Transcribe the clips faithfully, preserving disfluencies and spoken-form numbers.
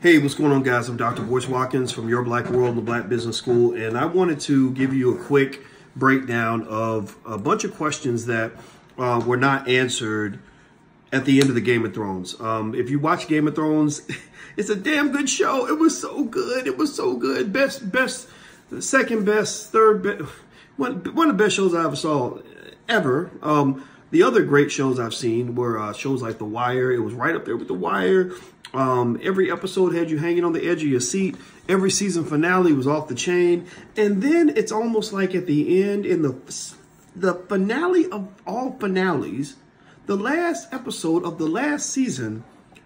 Hey, what's going on, guys? I'm Doctor Boyce Watkins from Your Black World and the Black Business School, and I wanted to give you a quick breakdown of a bunch of questions that uh, were not answered at the end of the Game of Thrones. Um, if you watch Game of Thrones, it's a damn good show. It was so good. It was so good. Best, best, second best, third best. One, one of the best shows I ever saw, ever. Um, the other great shows I've seen were uh, shows like The Wire. It was right up there with The Wire. Um, every episode had you hanging on the edge of your seat. Every season finale was off the chain. And then it's almost like at the end, in the, the finale of all finales, the last episode of the last season,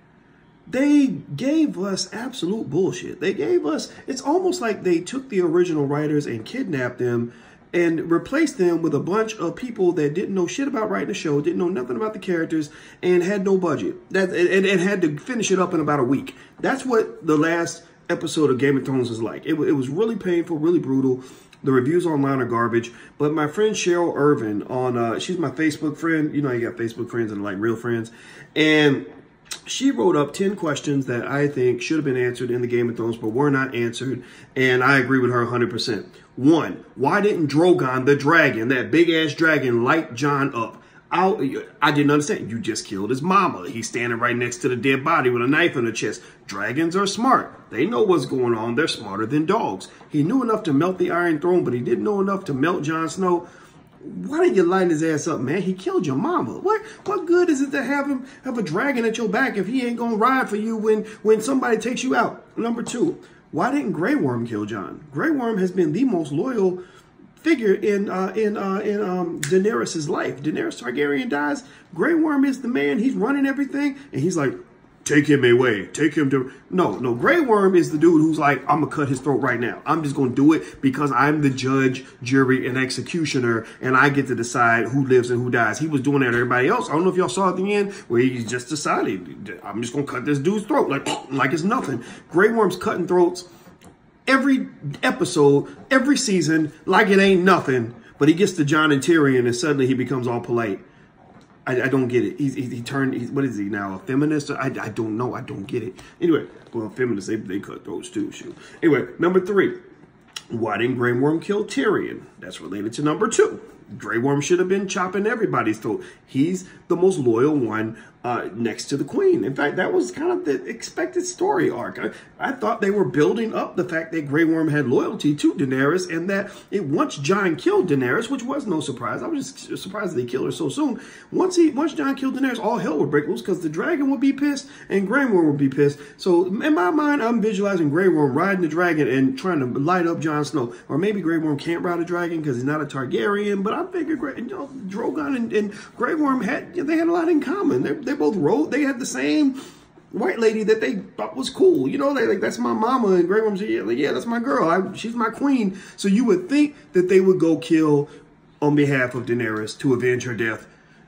they gave us absolute bullshit. They gave us, it's almost like they took the original writers and kidnapped them and replaced them with a bunch of people that didn't know shit about writing the show, didn't know nothing about the characters, and had no budget. That and, and had to finish it up in about a week. That's what the last episode of Game of Thrones was like. It, it was really painful, really brutal. The reviews online are garbage. But my friend Cheryl Irvin on, uh, she's my Facebook friend. You know, you got Facebook friends and like real friends. And she wrote up ten questions that I think should have been answered in the Game of Thrones, but were not answered. And I agree with her one hundred percent. One, why didn't Drogon, the dragon, that big-ass dragon, light Jon up? I, I didn't understand. You just killed his mama. He's standing right next to the dead body with a knife in the chest. Dragons are smart. They know what's going on. They're smarter than dogs. He knew enough to melt the Iron Throne, but he didn't know enough to melt Jon Snow. Why didn't you light his ass up, man? He killed your mama. What what good is it to have him have a dragon at your back if he ain't gonna ride for you when when somebody takes you out? Number two, why didn't Grey Worm kill Jon? Grey Worm has been the most loyal figure in uh, in uh, in um, Daenerys' life. Daenerys Targaryen dies. Grey Worm is the man. He's running everything, and he's like, take him away. Take him to... No, no. Grey Worm is the dude who's like, I'm going to cut his throat right now. I'm just going to do it because I'm the judge, jury, and executioner, and I get to decide who lives and who dies. He was doing that to everybody else. I don't know if y'all saw at the end where he just decided, I'm just going to cut this dude's throat like, like it's nothing. Grey Worm's cutting throats every episode, every season, like it ain't nothing. But he gets to Jon and Tyrion, and suddenly he becomes all polite. I, I don't get it. He's, he, he turned, he's, what is he now, a feminist? I, I don't know. I don't get it. Anyway, well, feminists, they, they cut throats too, shoot. Anyway, number three, why didn't Grey Worm kill Tyrion? That's related to number two. Grey Worm should have been chopping everybody's throat. He's the most loyal one uh, next to the queen. In fact, that was kind of the expected story arc. I, I thought they were building up the fact that Grey Worm had loyalty to Daenerys, and that it once Jon killed Daenerys, which was no surprise. I was just surprised they killed her so soon. Once he, once Jon killed Daenerys, all hell would break loose because the dragon would be pissed and Grey Worm would be pissed. So in my mind, I'm visualizing Grey Worm riding the dragon and trying to light up Jon Snow. Or maybe Grey Worm can't ride a dragon because he's not a Targaryen, but I figure you know, Drogon and, and Grey Worm had, they had a lot in common. They, they both rode, they had the same white lady that they thought was cool. You know, they like, that's my mama, and Grey Worm said, yeah, like, yeah, that's my girl. I, she's my queen. So you would think that they would go kill on behalf of Daenerys to avenge her death.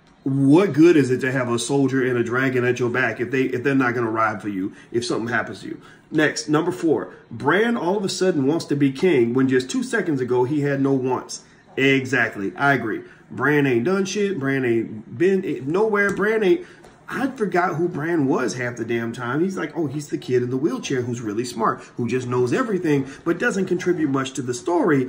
What good is it to have a soldier and a dragon at your back if they if they're not going to ride for you if something happens to you? Next, number four, Bran all of a sudden wants to be king when just two seconds ago he had no wants. Exactly. I agree. Bran ain't done shit. Bran ain't been nowhere. Bran ain't... I forgot who Bran was half the damn time. He's like, oh, he's the kid in the wheelchair who's really smart, who just knows everything, but doesn't contribute much to the story.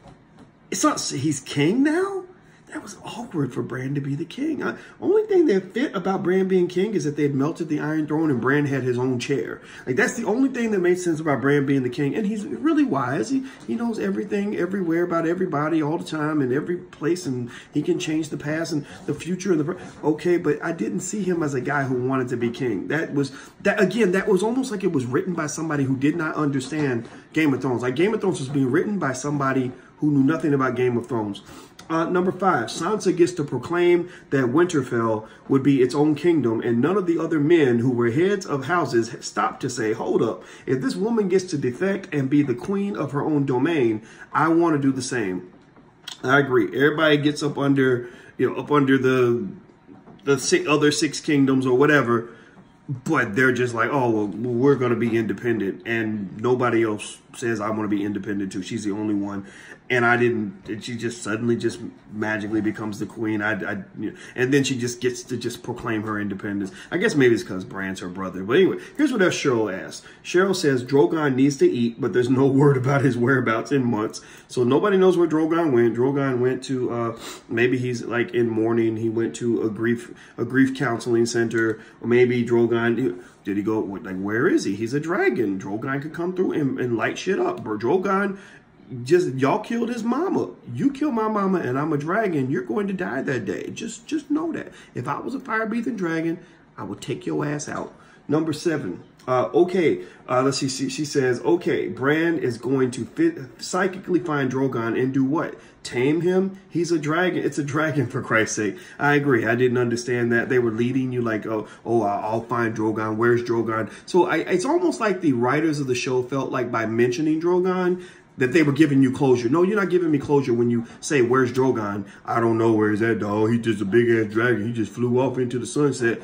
It's not... He's king now? That was awkward for Bran to be the king. Uh, only thing that fit about Bran being king is that they had melted the Iron Throne and Bran had his own chair. Like, that's the only thing that made sense about Bran being the king. And he's really wise. He, he knows everything, everywhere, about everybody, all the time, in every place. And he can change the past and the future. And the Okay, but I didn't see him as a guy who wanted to be king. That was, that again, that was almost like it was written by somebody who did not understand Game of Thrones. Like, Game of Thrones was being written by somebody who knew nothing about Game of Thrones. Uh, number five, Sansa gets to proclaim that Winterfell would be its own kingdom, and none of the other men who were heads of houses stopped to say, hold up, if this woman gets to defect and be the queen of her own domain, I want to do the same. I agree. Everybody gets up under, you know, up under the, the six, other six kingdoms or whatever, but they're just like, oh, well, we're going to be independent, and nobody else says I want to be independent too. She's the only one. And I didn't, and she just suddenly just magically becomes the queen. I, I you know, and then she just gets to just proclaim her independence. I guess maybe it's because Bran's her brother. But anyway, here's what Cheryl asks. Cheryl says Drogon needs to eat, but there's no word about his whereabouts in months. So nobody knows where Drogon went. Drogon went to, uh, maybe he's like in mourning. He went to a grief, a grief counseling center. Or maybe Drogon, did he go, like, where is he? He's a dragon. Drogon could come through and, and light shit up. But Drogon, just y'all killed his mama. You kill my mama and I'm a dragon. You're going to die that day. Just just know that. If I was a fire-breathing dragon, I would take your ass out. Number seven. Uh, okay. Uh, let's see. She, she says, okay, Bran is going to fit, psychically find Drogon and do what? Tame him? He's a dragon. It's a dragon, for Christ's sake. I agree. I didn't understand that. They were leading you like, oh, oh, I'll find Drogon. Where's Drogon? So I, it's almost like the writers of the show felt like by mentioning Drogon, that they were giving you closure. No, you're not giving me closure when you say, where's Drogon? I don't know. Where's that dog? He's just a big-ass dragon. He just flew off into the sunset.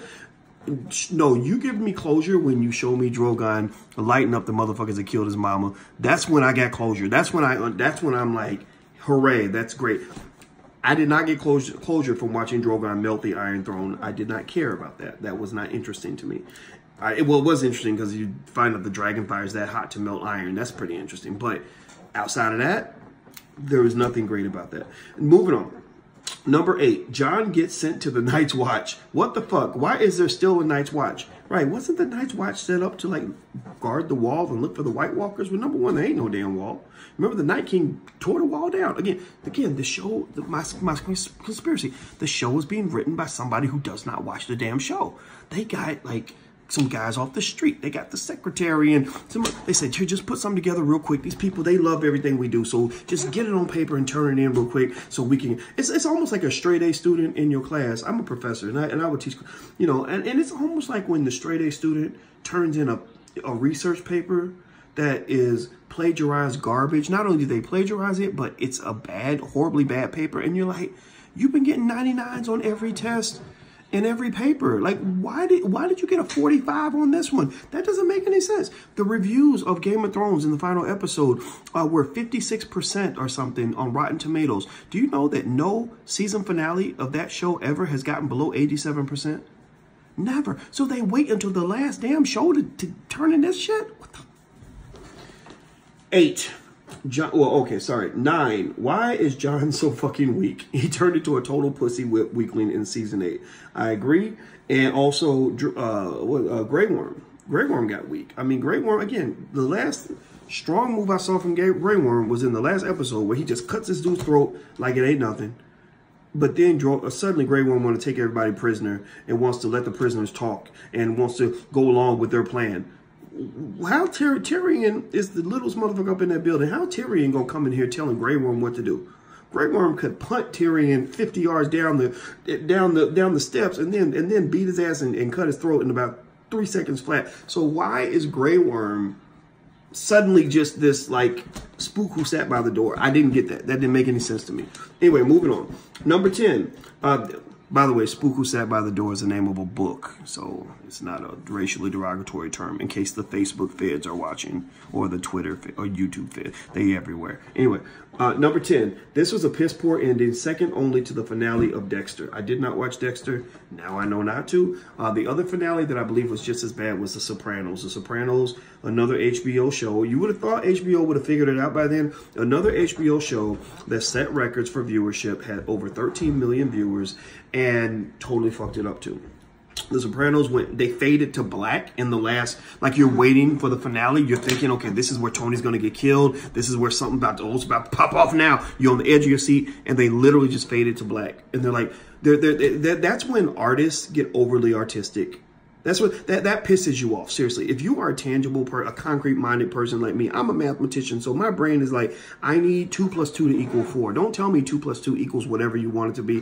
No, you give me closure when you show me Drogon lighting up the motherfuckers that killed his mama. That's when I got closure. That's when, I, that's when I'm like, hooray, that's great. I did not get closure, closure from watching Drogon melt the Iron Throne. I did not care about that. That was not interesting to me. I, well, it was interesting because you find out the dragon fire is that hot to melt iron. That's pretty interesting. But outside of that, there was nothing great about that. Moving on. Number eight, Jon gets sent to the Night's Watch. What the fuck? Why is there still a Night's Watch? Right, wasn't the Night's Watch set up to, like, guard the wall and look for the White Walkers? Well, number one, there ain't no damn wall. Remember, the Night King tore the wall down. Again, again, the show, the, my, my conspiracy, the show is being written by somebody who does not watch the damn show. They got, like, some guys off the street. They got the secretary and some, they said, here, just put something together real quick. These people, they love everything we do. So just get it on paper and turn it in real quick so we can, it's, it's almost like a straight A student in your class. I'm a professor and I, and I would teach, you know, and, and it's almost like when the straight A student turns in a, a research paper that is plagiarized garbage. Not only do they plagiarize it, but it's a bad, horribly bad paper. And you're like, you've been getting ninety-nines on every test in every paper. Like, why did why did you get a forty-five on this one? That doesn't make any sense. The reviews of Game of Thrones in the final episode uh, were fifty-six percent or something on Rotten Tomatoes. Do you know that no season finale of that show ever has gotten below eighty-seven percent? Never. So they wait until the last damn show to, to turn in this shit? What the? Eight. Jon, well, okay, sorry. Nine. Why is Jon so fucking weak? He turned into a total pussy whip weakling in season eight. I agree. And also, uh, uh, Grey Worm. Grey Worm got weak. I mean, Grey Worm, again, the last strong move I saw from Grey Worm was in the last episode where he just cuts this dude's throat like it ain't nothing. But then uh, suddenly Grey Worm wants to take everybody prisoner and wants to let the prisoners talk and wants to go along with their plan. How Tyr Tyrion is the littlest motherfucker up in that building. How Tyrion gonna come in here telling Grey Worm what to do? Grey Worm could punt Tyrion fifty yards down the down the down the steps and then and then beat his ass and, and cut his throat in about three seconds flat. So why is Grey Worm suddenly just this like spook who sat by the door? I didn't get that. That didn't make any sense to me. Anyway, moving on. Number ten. Uh, By the way, Spook Who Sat by the Door is the name of a book, so it's not a racially derogatory term in case the Facebook feds are watching, or the Twitter or YouTube fed. They everywhere. Anyway, uh, number ten. This was a piss poor ending, second only to the finale of Dexter. I did not watch Dexter. Now I know not to. Uh, the other finale that I believe was just as bad was The Sopranos. The Sopranos, another H B O show. You would have thought H B O would have figured it out by then. Another H B O show that set records for viewership, had over thirteen million viewers, and totally fucked it up too. The Sopranos went, they faded to black in the last, like you're waiting for the finale. You're thinking, okay, this is where Tony's going to get killed. This is where something about to, oh, it's about to pop off now. You're on the edge of your seat, and they literally just faded to black. And they're like, they're, they're, they're, that's when artists get overly artistic. That's what, that, that pisses you off. Seriously, if you are a tangible, per, a concrete-minded person like me, I'm a mathematician, so my brain is like, I need two plus two to equal four. Don't tell me two plus two equals whatever you want it to be.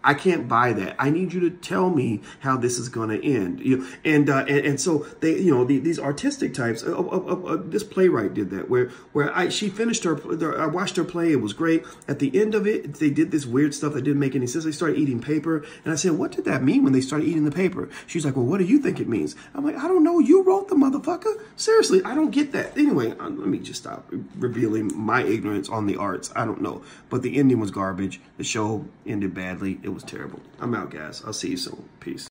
I can't buy that. I need you to tell me how this is going to end. You know, and, uh, and and so they, you know, the, these artistic types. Uh, uh, uh, uh, this playwright did that, where where I she finished her. I watched her play. It was great. At the end of it, they did this weird stuff that didn't make any sense. They started eating paper, and I said, "What did that mean when they started eating the paper?" She's like, "Well, what do you think it means?" I'm like, "I don't know. You wrote the motherfucker. Seriously, I don't get that." Anyway, uh, let me just stop revealing my ignorance on the arts. I don't know, but the ending was garbage. The show ended badly. It was terrible. I'm out, guys. I'll see you soon. Peace.